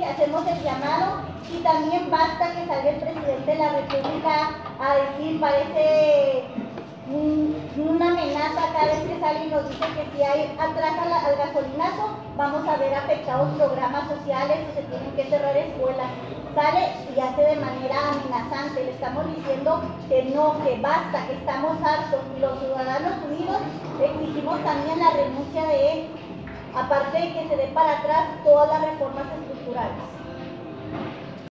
hacemos el llamado y también basta que salga el presidente de la República a decir, parece una amenaza cada vez que sale y nos dice que si hay atrás al gasolinazo vamos a ver afectados programas sociales o se tienen que cerrar escuelas. Sale y hace de manera amenazante, le estamos diciendo que no, que basta, que estamos hartos, y los ciudadanos unidos exigimos también la renuncia de él, aparte de que se dé para atrás todas las reformas estructurales.